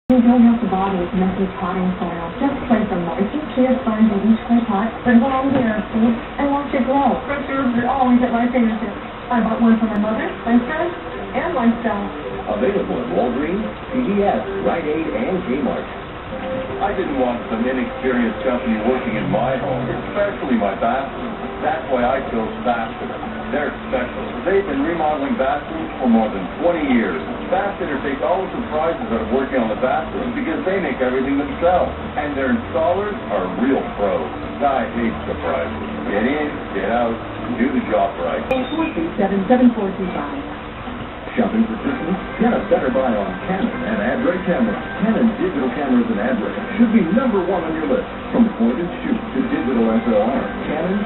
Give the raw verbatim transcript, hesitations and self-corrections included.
You don't have to bother with messy potting soil. Just place a multi clear sponge in each clay pot, put it on the seed, and watch it grow. Fresh herbs are always at my fingertips. I bought one for my mother, my son, and myself. Available at Walgreens, C V S, Rite Aid, and Kmart. I didn't want some inexperienced company working in my home, especially my bathroom. That's why I chose Fastener. They're special. They've been remodeling bathrooms for more than twenty years. Fastener takes all the surprises out of working on the bathroom because they make everything themselves. And their installers are real pros. I hate surprises. Get in, get out, do the job right. four two seven, seven four two five. Shopping for Christmas? Get a better buy on Canon and AdRay cameras. Canon digital cameras and AdRay should be number one on your list. From point and shoot to digital S L R, Canon